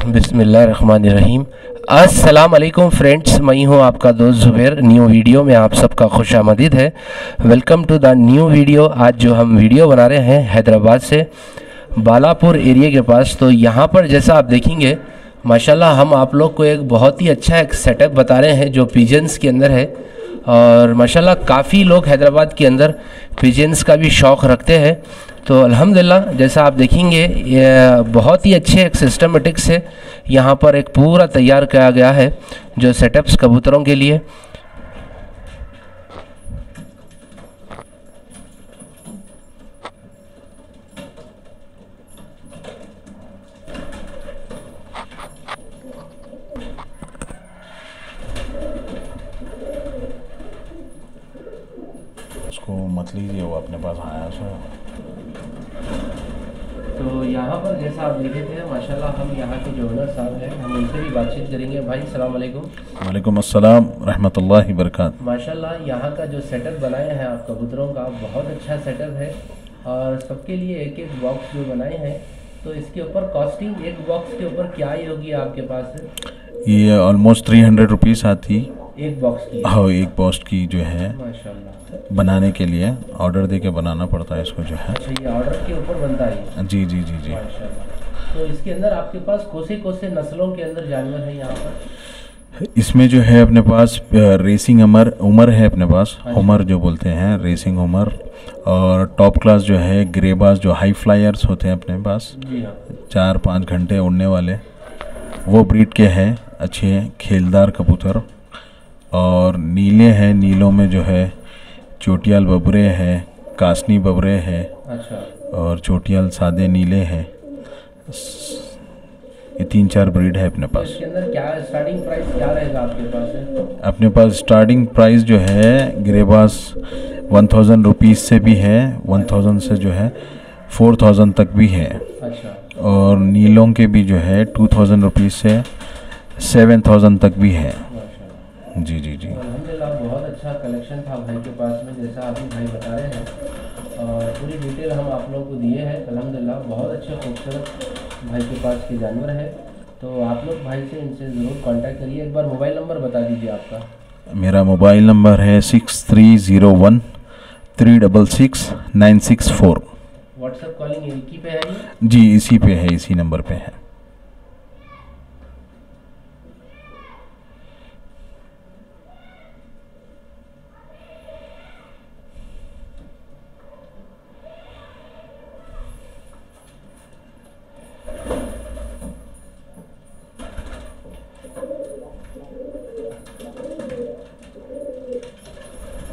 बिस्मिल्लाहिर्रहमानिर्रहीम। अस्सलाम वालेकुम फ्रेंड्स, मैं हूं आपका दोस्त ज़ुबैर। न्यू वीडियो में आप सबका खुशामदीद है। Welcome to the new video. आज जो हम वीडियो बना रहे हैं हैदराबाद से बालापुर एरिया के पास, तो यहाँ पर जैसा आप देखेंगे माशाल्लाह हम आप लोग को एक बहुत ही अच्छा एक सेटअप बता रहे हैं जो पिजन्स के अंदर है। और माशाल्लाह काफ़ी लोग हैदराबाद के अंदर पिजन्स का भी शौक़ रखते हैं। तो अल्हम्दुलिल्लाह जैसा आप देखेंगे ये बहुत ही अच्छे एक सिस्टमेटिक से यहाँ पर एक पूरा तैयार किया गया है जो सेटअप्स कबूतरों के लिए। उसको मत लीजिए, वो अपने पास आया सो। तो यहाँ पर जैसा आप देखे थे माशाल्लाह हम यहाँ के जो ओनर साहब हैं हम उनसे भी बातचीत करेंगे। भाई अस्सलाम वालेकुम। वालेकुम अस्सलाम रहमतुल्लाहि बरकात। माशाल्लाह यहाँ का जो सेटअप बनाए हैं आप कबूतरों का बहुत अच्छा सेटअप है और सबके लिए एक एक बॉक्स जो बनाए हैं। तो इसके ऊपर कॉस्टिंग एक बॉक्स के ऊपर क्या ही होगी आपके पास? ये ऑलमोस्ट 300 रुपीज़ आती एक बॉक्स की। हाँ, एक बॉक्स की जो है माशाल्लाह बनाने के लिए ऑर्डर दे के बनाना पड़ता है इसको जो है। अच्छा, ये ऑर्डर के ऊपर बनता है? जी जी जी जी। माशाल्लाह। तो इसके अंदर आपके पास कौन से नस्लों के अंदर जानवर हैं यहाँ पर? इसमें जो है अपने पास रेसिंग उमर है अपने पास। उमर जो बोलते हैं रेसिंग उमर, और टॉप क्लास जो है ग्रेबाज जो हाई फ्लायर्स होते हैं अपने पास। जी हाँ। 4-5 घंटे उड़ने वाले वो ब्रीड के हैं, अच्छे खेलदार कबूतर। और नीले हैं, नीलों में जो है चोटियाल बबरे हैं, कासनी बबरे हैं। अच्छा। और चोटियाल सादे नीले हैं। ये 3-4 ब्रीड है अपने पास। इसके अंदर क्या स्टार्टिंग प्राइस क्या रहेगा आपके पास है? अपने पास स्टार्टिंग प्राइस जो है ग्रेबास 1000 रुपीज़ से भी है, 1000 से जो है 4000 तक भी है। अच्छा। और नीलों के भी जो है 2000 रुपीज़ से 7000 तक भी है। जी जी जी। अल्हम्दुलिल्लाह बहुत अच्छा कलेक्शन था भाई के पास में, जैसा अभी भाई बता रहे हैं और पूरी डिटेल हम आप लोगों को दिए हैं। अल्हम्दुलिल्लाह बहुत अच्छे खूबसूरत भाई के पास के जानवर हैं। तो आप लोग भाई से इनसे ज़रूर कांटेक्ट करिए। एक बार मोबाइल नंबर बता दीजिए आपका। मेरा मोबाइल नंबर है 6301 366 964। व्हाट्सएप कॉलिंग इसी पे है ये? जी इसी पे है, इसी नंबर पे है।